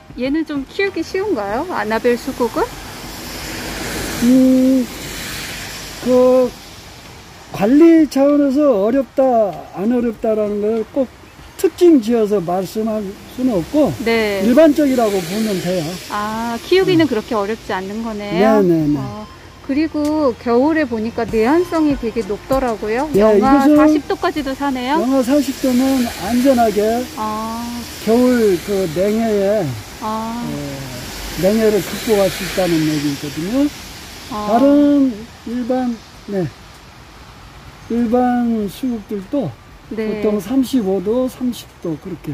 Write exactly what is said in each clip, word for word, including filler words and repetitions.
얘는 좀 키우기 쉬운가요? 아나벨 수국은? 음, 그 관리 차원에서 어렵다 안 어렵다라는 걸 꼭 특징 지어서 말씀할 수는 없고 네. 일반적이라고 보면 돼요. 아, 키우기는 음. 그렇게 어렵지 않는 거네요. 네네네. 어, 그리고 겨울에 보니까 내한성이 되게 높더라고요. 네, 영하 사십 도까지도 사네요. 영하 사십 도는 안전하게 아. 겨울 그 냉해에 아. 어, 냉해를 극복할 수 있다는 얘기거든요. 아. 다른 일반 네 일반 수국들도 네. 보통 삼십오 도, 삼십 도 그렇게.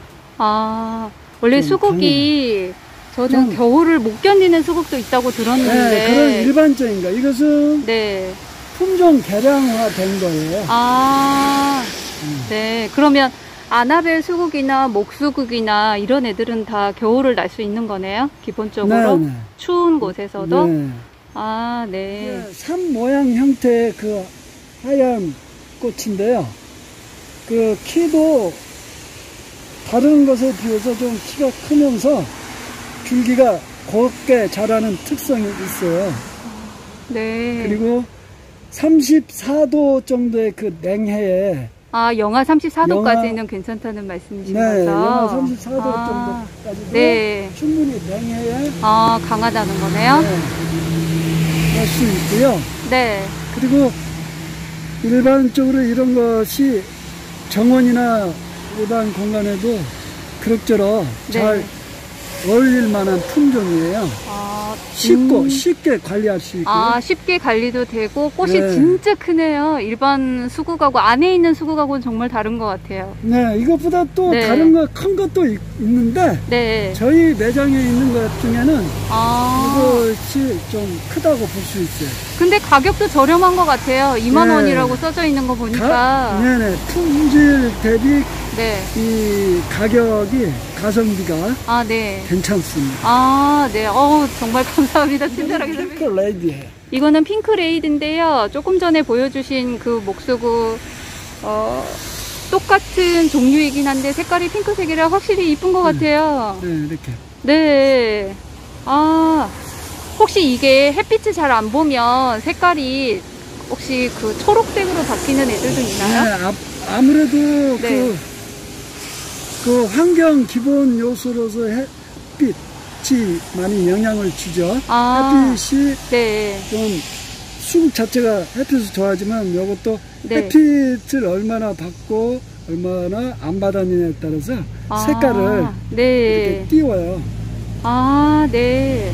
아, 원래 수국이 강해. 저는 겨울을 못 견디는 수국도 있다고 들었는데. 네, 그런 일반적인 거. 이것은 네. 품종 개량화된 거예요. 아, 음. 네. 그러면 아나벨 수국이나 목수국이나 이런 애들은 다 겨울을 날 수 있는 거네요. 기본적으로 네, 네. 추운 곳에서도. 네. 아, 네. 산 모양 형태의 그 하얀 꽃인데요. 그 키도 다른 것에 비해서 좀 키가 크면서 줄기가 곱게 자라는 특성이 있어요. 네. 그리고 삼십사 도 정도의 그 냉해에 아, 영하 삼십사 도까지는 영하, 괜찮다는 말씀이신 네, 거죠? 영하 삼십사 도 아, 정도까지도 네. 충분히 냉해에 아, 강하다는 거네요? 네, 할 수 있고요. 네. 그리고 일반적으로 이런 것이 정원이나 일반 공간에도 그럭저럭 네. 잘 어울릴 만한 품종이에요. 아, 쉽고 음. 쉽게 관리할 수 있고. 아, 쉽게 관리도 되고 꽃이 네. 진짜 크네요. 일반 수국하고 안에 있는 수국하고는 정말 다른 것 같아요. 네, 이것보다 또 네. 다른 거 큰 것도 있, 있는데 네. 저희 매장에 있는 것 중에는 아. 이것이 좀 크다고 볼 수 있어요. 근데 가격도 저렴한 것 같아요. 이만 원이라고 네. 써져 있는 거 보니까. 가, 네네, 품질 대비 네. 이 가격이 가성비가 아, 네. 괜찮습니다. 아, 네. 어우, 정말 감사합니다. 친절하게 설명해. 핑크레이디예요. 이거는 핑크레이드인데요. 조금 전에 보여주신 그 목수국 어, 똑같은 종류이긴 한데 색깔이 핑크색이라 확실히 이쁜 것 같아요. 네, 이렇게. 네. 아, 혹시 이게 햇빛을 잘 안 보면 색깔이 혹시 그 초록색으로 바뀌는 애들도 있나요? 네, 아, 아무래도 네. 그 그 환경 기본 요소로서 햇빛이 많이 영향을 주죠. 아, 햇빛이 네. 좀 수국 자체가 햇빛을 좋아하지만 이것도 네. 햇빛을 얼마나 받고 얼마나 안 받았느냐에 따라서 아, 색깔을 네. 이렇게 띄워요. 아, 네.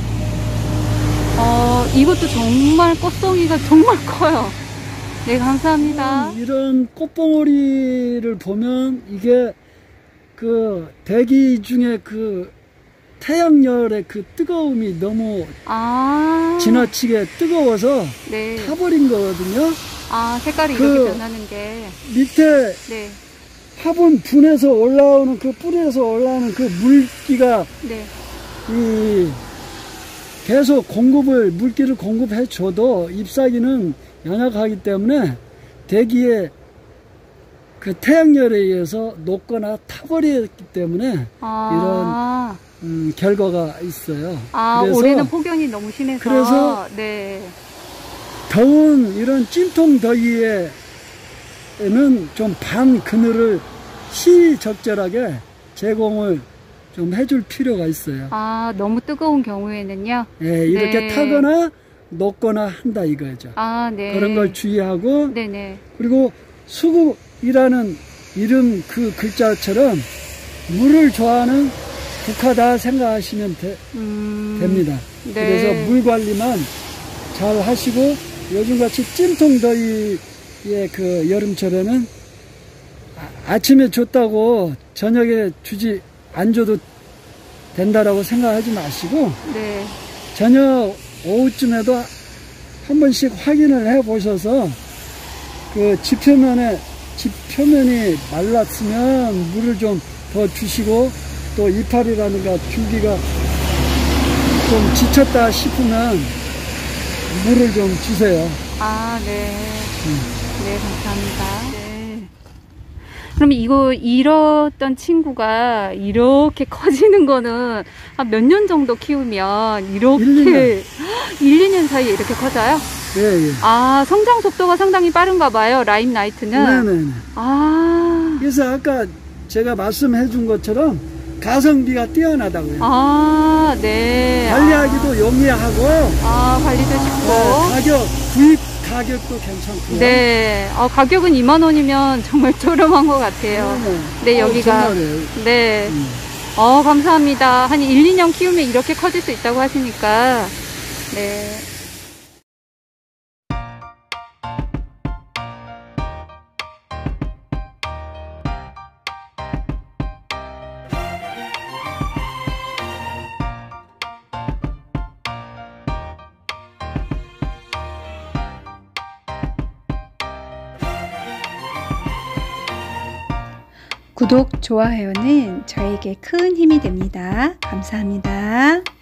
어, 이것도 정말 꽃송이가 정말 커요. 네, 감사합니다. 이런 꽃봉오리를 보면 이게 그 대기 중에 그 태양열의 그 뜨거움이 너무 아 지나치게 뜨거워서 네. 타버린 거거든요. 아, 색깔이 그 이렇게 변하는 게 밑에 네. 화분 분에서 올라오는 그 뿌리에서 올라오는 그 물기가 네. 이 계속 공급을 물기를 공급해 줘도 잎사귀는 연약하기 때문에 대기에 그 태양열에 의해서 녹거나 타버렸기 때문에 아 이런 음, 결과가 있어요. 아, 그래서 올해는 폭염이 너무 심해서 그래서 네. 더운 이런 찜통 더위에는 좀 반 그늘을 시적절하게 제공을 좀 해줄 필요가 있어요. 아, 너무 뜨거운 경우에는요? 네, 이렇게 네. 타거나 녹거나 한다 이거죠. 아, 네. 그런 걸 주의하고 네네. 그리고 수국이라는 이름 그 글자처럼 물을 좋아하는 국화다 생각하시면 되, 음, 됩니다. 네. 그래서 물 관리만 잘 하시고 요즘같이 찜통더위의 그 여름철에는 아, 아침에 줬다고 저녁에 주지 안 줘도 된다라고 생각하지 마시고 네. 저녁 오후쯤에도 한 번씩 확인을 해 보셔서 그 지표면에 지표면이 말랐으면 물을 좀 더 주시고 또 이파리라든가 줄기가 좀 지쳤다 싶으면 물을 좀 주세요. 아, 네. 음. 네, 감사합니다. 네. 그러면 이거 잃었던 친구가 이렇게 커지는 거는 한 몇 년 정도 키우면 이렇게 일, 이 년. 일, 이 년 사이에 이렇게 커져요? 예, 예. 아, 성장 속도가 상당히 빠른가 봐요, 라임 나이트는. 네네네. 아. 그래서 아까 제가 말씀해 준 것처럼 가성비가 뛰어나다고요. 아, 네. 관리하기도 아. 용이하고. 아, 관리도 쉽고. 네, 가격, 구입 가격도 괜찮고요. 네. 어, 가격은 이만 원이면 정말 저렴한 것 같아요. 네, 네, 어, 여기가. 정말이에요. 네. 음. 어, 감사합니다. 한 일, 이 년 키우면 이렇게 커질 수 있다고 하시니까. 네. 구독, 좋아요는 저에게 큰 힘이 됩니다. 감사합니다.